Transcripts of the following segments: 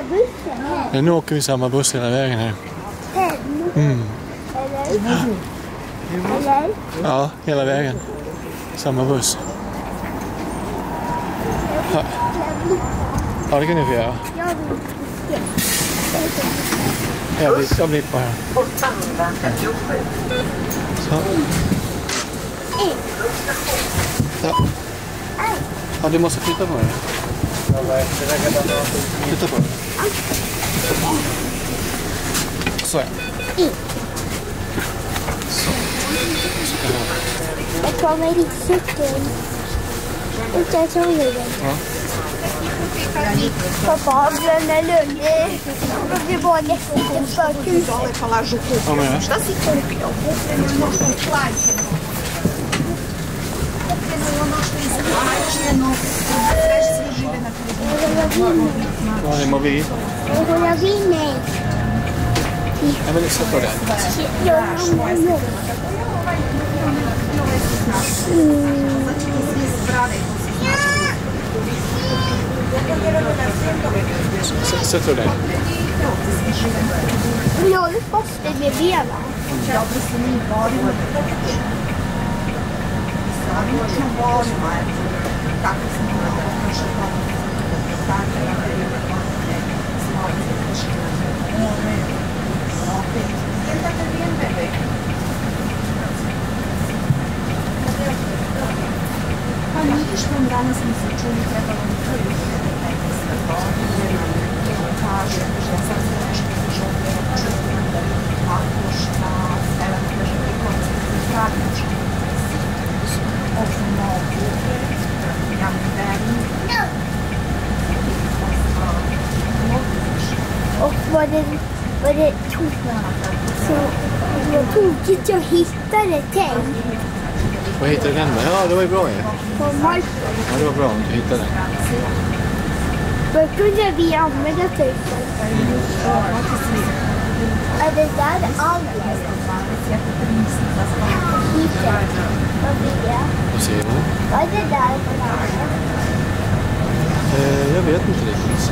bussen här. Ja, nu åker vi samma buss hela vägen här. Eller? Eller? Ja, hela vägen. Samma buss. Ja, det kan ni få göra. Jag blippar här. Så. Ja, du måste flytta på det. Flytta på det. Så. Jag kommer i cykeln. Inte så länge. Pappa, den är lugn. Jag blir bara nästan för kul. Ja, men ja. Ja, det må vi. Jag vill nej. Jag vill sätta på det. Sätt på det. Jag håller fast det med benen. Danas smo se čuli, trebalo mi to i kaže, da sam se nešto zaželio, tako šta Stella mi kaže da je koristim stvarnički ovdje mogu, ja mi verim. Och var det tokigt jag hittade dig. Vad hittade den då? Ja, det var ju bra ju. Ja, det var bra om du hittade den. Vad kunde vi använda till? Är det där allt? Vad säger du? Vad är det där för något? Jag vet inte riktigt.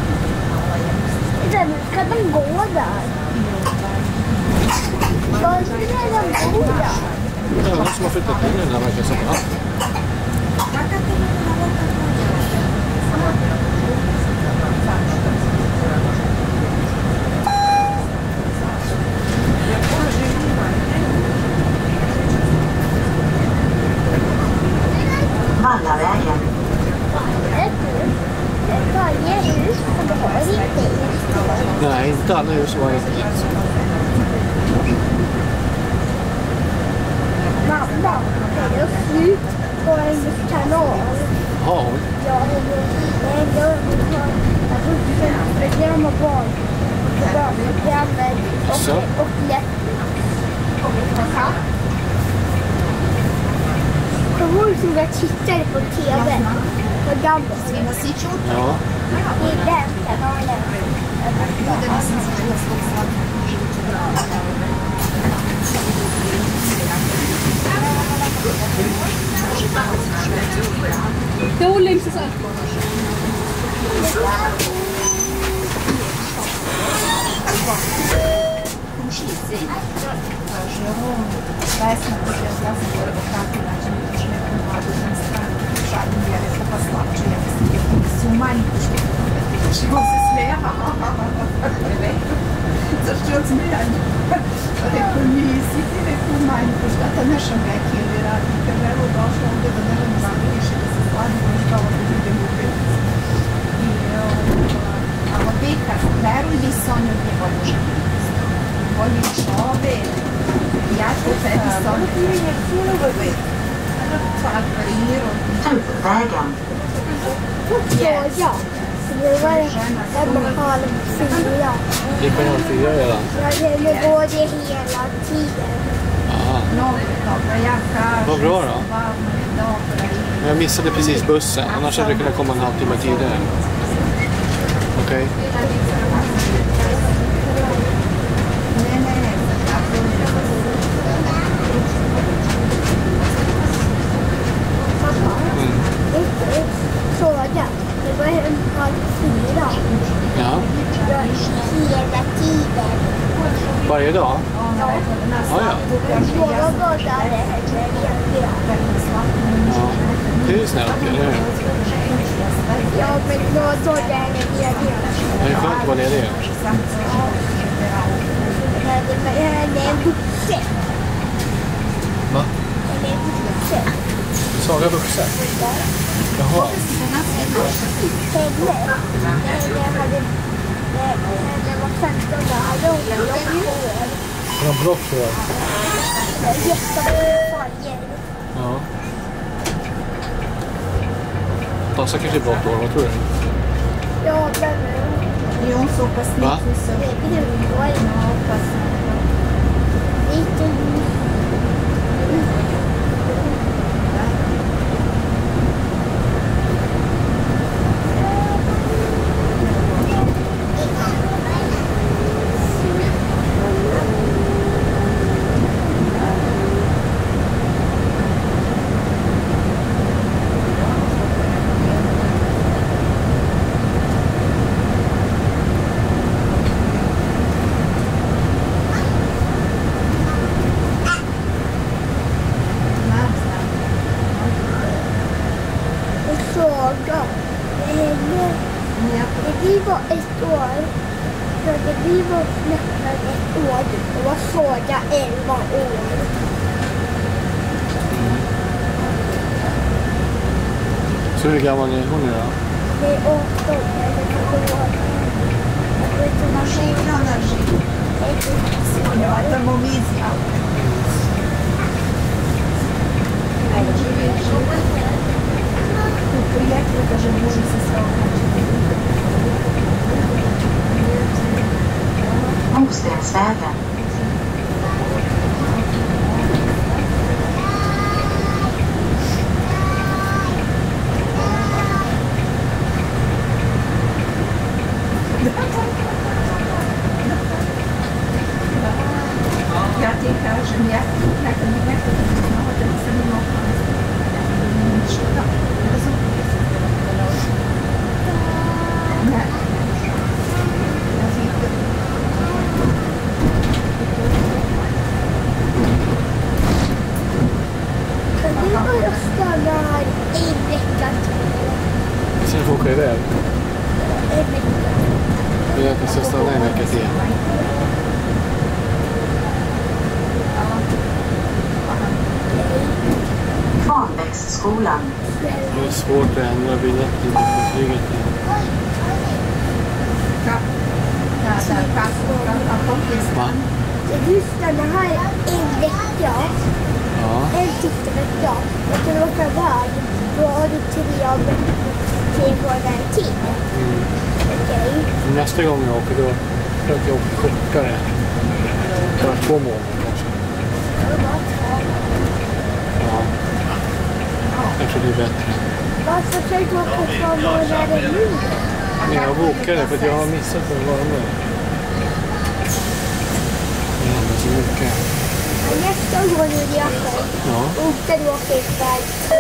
Ska de gå där? Vad ska de gå där? Det är någon som har flyttat in den här verkar som. Ja. Vallavägen. Varje hus har inte. Nej, inte alla hus var inte. Mamma, det är slut på en kanal. Ja. Ja, det är program och barn. Barnprogrammer och lätt. Kommer du ihåg som jag tittade på tv? Programmet. Ja. I den kanalen. Jo, längst så. Vesna, ja sam gore do kakve način još neku mladu na stranu šaljem ja rekla pa slače, ja mislim da se umanjiti što on se smeja zašto je odsmejanje rekao nisi ti rekao umanjiti šta ta naša veki ili radi kad evo došla ovdje da ne žena više da se sladimo i što ovo da idem u pilicu i ali veka veruj mi se on od njega može bolji čovek ja ću tebi stoliti i je filove Vägen. Ja. Det var en halv fyra. Gick man halv fyra redan? Ja, det går det hela tiden. Vad bra då. Men jag missade precis bussen. Annars hade det kunnat komma en halvtimme tidigare. Okej. Fråga. Det var en halv fyra. Ja. Varje dag? Ja. Ja. Några dagar är det. Ja. Det är snällt, eller hur? Ja, men några dagar är det. Det är skönt att vara ledig. Det är en vuxen. Va? Det är en vuxen. Saga vuxen? Jaha. Henne var 15 år. Hade hon blått. Hon har blått hår. Jättebra färger. Ja. Tassa kanske är blått hår, vad tror du? Ja, men Är hon så pass Va? snickig så? det är brunkor. Lite fråga. Vi var ett år. När vi var nästan ett år. Då var Saga 11 år. Så hur gammal är hon nu då? Det är 8 år. Maskinen är de omizja. Приятно даже может Mostensvägen. Я тебе кажу, я Sen får åka iväg. Vi är att ni ska stanna en vecka till. Kvarnbäcksskolan. Det är svårt att ändra biljetter på flyget. Va? Du stannar här en vecka. Ja. En sista vecka. Och kan du åka iväg. Då har du 3 månader till. Okej. Nästa gång jag åker då försöker jag åka kortare. Bara 2 månader kanske. Ja. Kanske det är bättre. Varför ska du åka 2 månader nu? Men jag bokade för att jag har missat att vara med. Det händer så mycket. Nästa år är jag själv. Ja. Och den åker iväg 2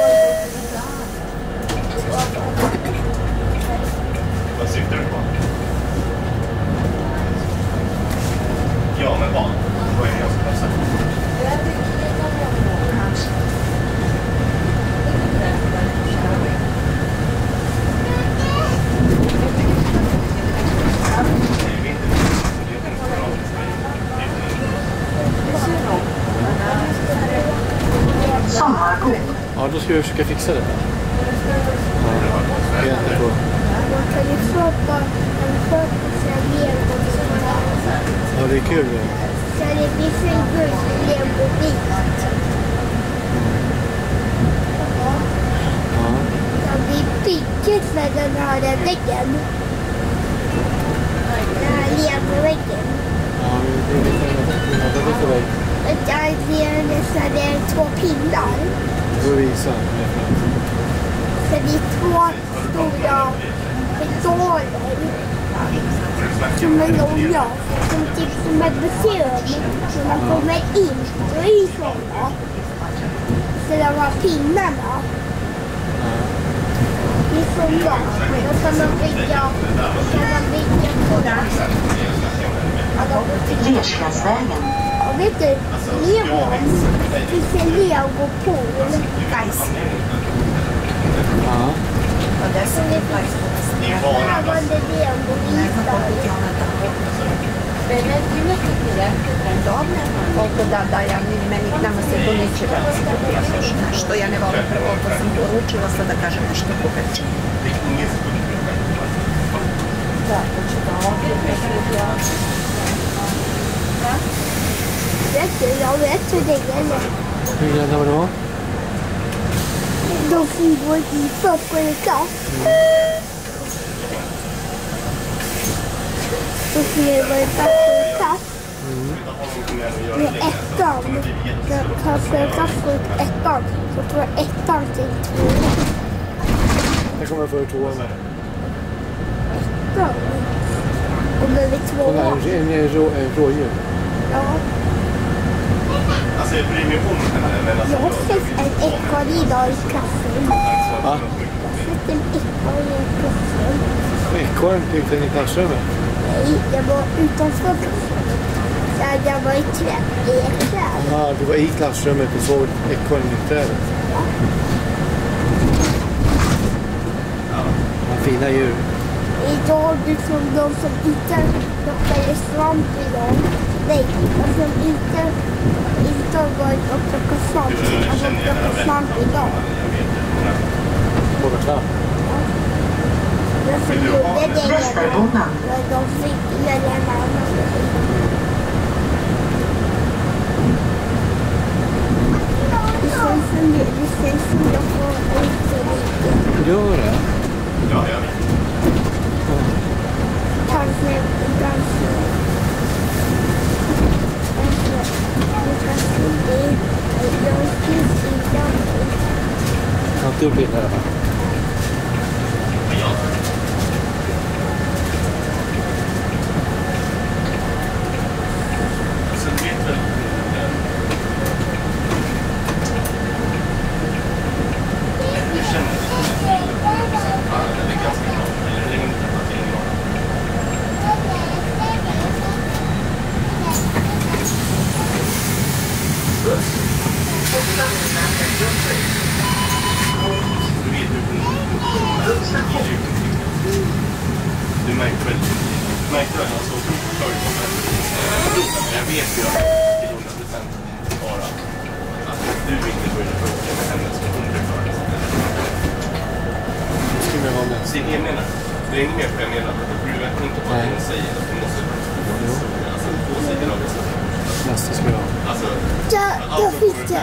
Vad syftar du på? Ja, men vad? Vad är det jag ska läsa? Sommarbo. Ja, då ska vi försöka fixa det. Ja, det är inte bra. Man kan ju köpa en Lego. Ja, det är kul. Ja. Så det blir en guld Lego-bit. Ja. Ja, vi bygger med den här väggen. Den här Lego-väggen. Ja, det är lite för väg. Där är nästan 2 pinnar. Du får visa. Så det är 2 stora pedaler. Som är långa. Som typ som ett museum. Så man kommer in och i sådana. Så de har pinnarna. Det är sådana. Då kan man bygga på det. Nerstensvägen. Och vet du, Legon finns en Lego-pool. Guys. Ja. Och det som är faktiskt. Här var det Lego-bitar. Koliko da ja meni nama se to neće vratiti, ja slušam nešto. Ja ne volim prvo, to sam poručila, sad da kažem nešto kupeće. Da, to ću da ovdje prekrivljati. Vet du, jag vet hur det gäller. Hur gäller vadå? De som går i förskoleklass. De som går i förskoleklass. Med ettan. Förskoleklass går ut ettan. Så får ettan till tvåan. Jag kommer för tvåan med. Ettan. Och då är vi tvåan. En rådjur. Ja. Alltså jag bryr mig om henne, men alltså... Jag har sett en ekorre idag i klassen. Va? Jag har sett en ekorre i klassen. Ekorren tyckte ni i klassrummet? Nej, jag var utanför klassrummet. Jag var i ett träd. Ja, du var i klassrummet och såg ekorren i trädet. Fina djur. Idag liksom de som inte plockade svamp idag. Nej, de som inte har varit och plockat svamp. Alltså plockat svamp idag. Plockat svamp? De som gjorde det Västerbotten. de fick göra en annan. Det känns som jag får inte riktigt. Gör det? Ja, jag vet. Kanske. Har inte gjort det här, va? Sen vet väl... Jag känner det är ganska bra. Eller det är inte att det är bra. Du vet du märkte väl alltså jag vet ju att till 100% bara att du inte började bråka med henne som hon blev för. Skulle jag ha med? Så jag menar, det är inget mer för jag menar att du verkligen inte på att hon säger att du måste alltså 2 sidor av det. Nästa ska jag ha. Alltså, Jag fick det.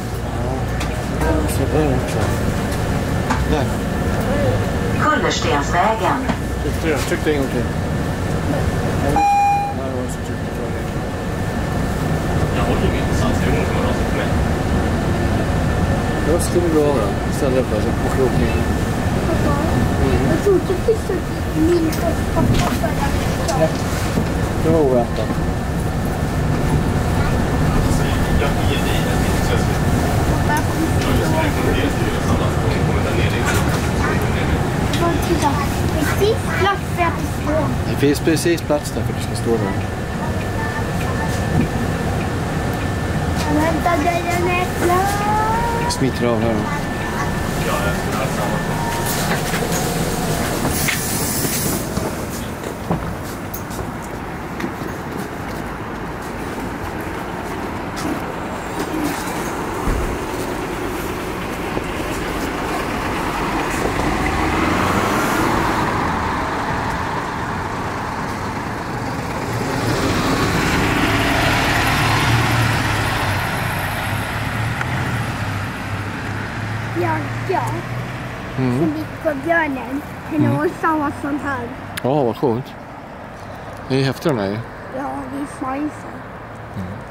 Så där också. Där. Kullerstensvägen. Tryckte en gång till. Ja, det var så tryckte för det. jag håller ju inte sant, det är hon som har rasat med. Jag skulle gå av då. Ställa upp alltså på krokningen. Jag tror inte det finns min pappa för Ja. Det var oväntat. Så jag ger dig det inte så jag skulle rekommendera till dig att alla kommer där nere. precis plats för att stå. Det finns precis plats där för att du ska stå där. Vänta, den är klar. Smiter av här då. Ja, jag skulle ha samma sak. Ja. Som gick på björnen. Henne har samma sån här. Ja, vad skönt. Det är häftigt den här ju. Ja, det är fajsen.